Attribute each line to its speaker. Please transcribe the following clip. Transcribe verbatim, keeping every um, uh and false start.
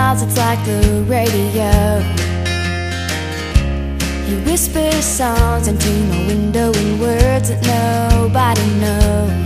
Speaker 1: smiles, it's like the radio. He whispers songs into my window in words that nobody knows.